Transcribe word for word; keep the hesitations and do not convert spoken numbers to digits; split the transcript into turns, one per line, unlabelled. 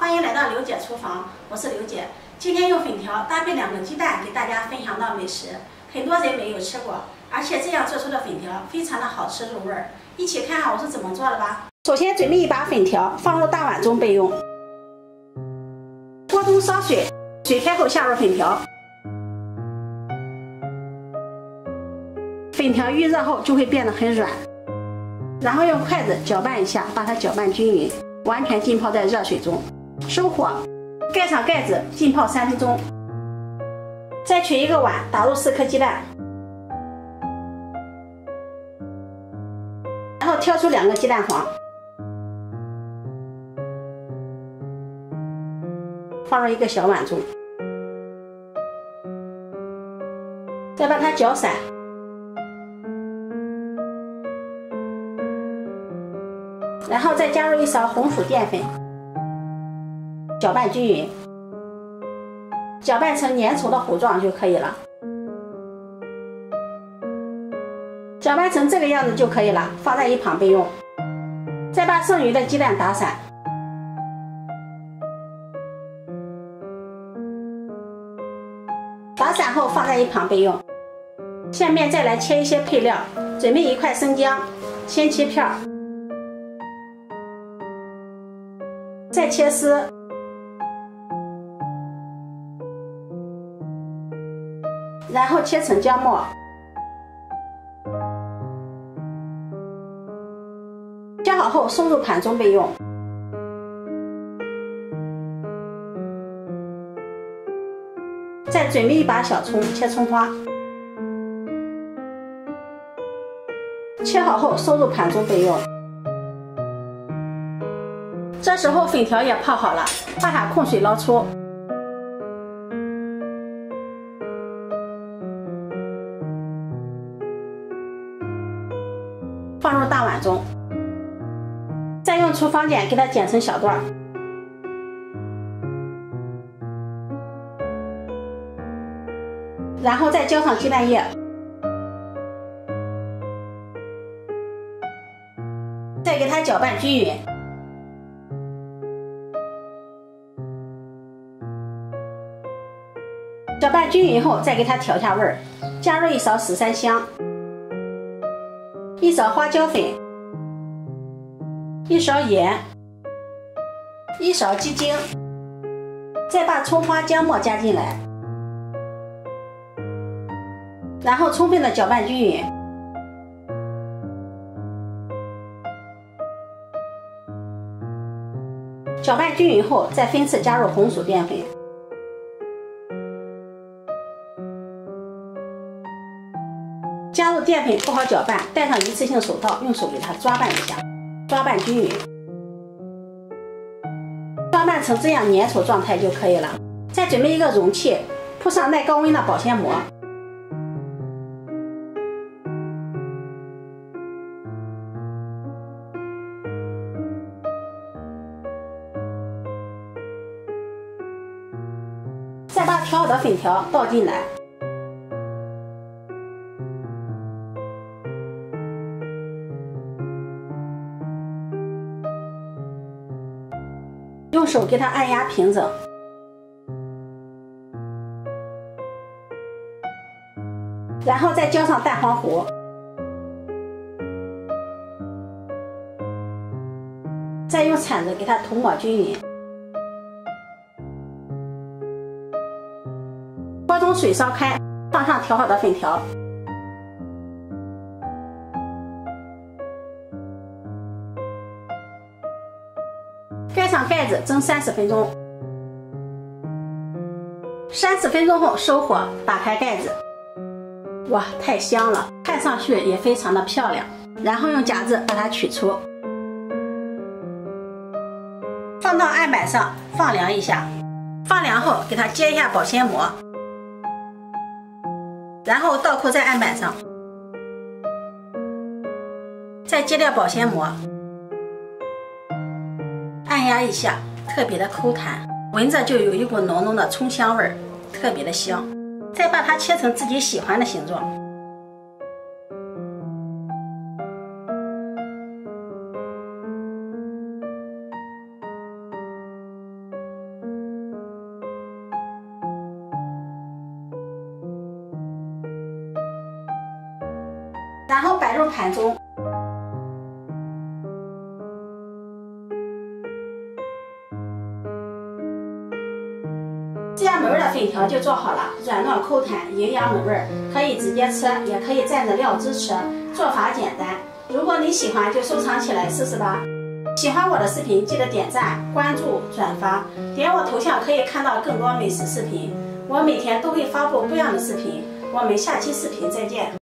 欢迎来到刘姐厨房，我是刘姐。今天用粉条搭配两个鸡蛋给大家分享到美食，很多人没有吃过，而且这样做出的粉条非常的好吃入味儿。一起看看我是怎么做的吧。首先准备一把粉条，放入大碗中备用。锅中烧水，水开后下入粉条。粉条预热后就会变得很软，然后用筷子搅拌一下，把它搅拌均匀，完全浸泡在热水中。收火，盖上盖子浸泡三分钟。再取一个碗，打入四颗鸡蛋，然后挑出两个鸡蛋黄，放入一个小碗中，再把它搅散。然后再加入一勺红薯淀粉，搅拌均匀，搅拌成粘稠的糊状就可以了。搅拌成这个样子就可以了，放在一旁备用。再把剩余的鸡蛋打散，打散后放在一旁备用。下面再来切一些配料，准备一块生姜，先切片儿。再切丝，然后切成姜末，切好后收入盘中备用。再准备一把小葱，切葱花，切好后收入盘中备用。这时候粉条也泡好了，把它控水捞出。放入大碗中，再用厨房剪给它剪成小段，然后再浇上鸡蛋液，再给它搅拌均匀。搅拌均匀后，再给它调下味儿，加入一勺十三香，一勺花椒粉，一勺盐，一勺鸡精，再把葱花姜末加进来，然后充分的搅拌均匀。搅拌均匀后，再分次加入红薯淀粉。加入淀粉不好搅拌，戴上一次性手套，用手给它抓拌一下，抓拌均匀，抓拌成这样粘稠状态就可以了。再准备一个容器，铺上耐高温的保鲜膜，再把调好的粉条倒进来。用手给它按压平整，然后再浇上蛋黄糊，再用铲子给它涂抹均匀。锅中水烧开，放上调好的粉条，盖上盖子蒸三十分钟。三十分钟后收火，打开盖子。哇，太香了，看上去也非常的漂亮。然后用夹子把它取出，放到案板上放凉一下。放凉后给它揭一下保鲜膜，然后倒扣在案板上，再揭掉保鲜膜。按压一下，特别的抠弹，闻着就有一股浓浓的葱香味儿，特别的香。再把它切成自己喜欢的形状。 然后摆入盘中。这样美味的粉条就做好了，软糯口弹，营养美味，可以直接吃，也可以蘸着料汁吃。做法简单，如果你喜欢就收藏起来试试吧。喜欢我的视频记得点赞、关注、转发，点我头像可以看到更多美食视频。我每天都会发布不一样的视频，我们下期视频再见。